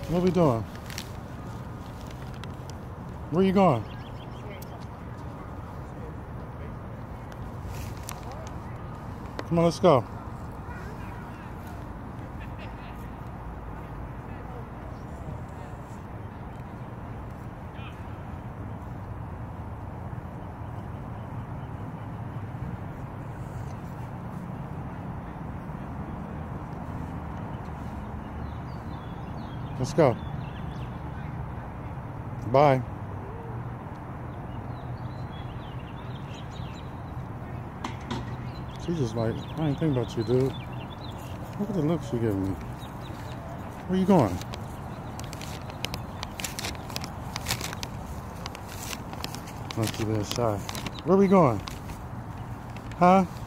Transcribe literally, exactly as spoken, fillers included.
What are we doing? Where you going? Come on, let's go. Let's go. Bye. She's just like, I ain't thinking about you, dude. Look at the look she giving me. Where you going? Not you being shy. Where we going? Huh?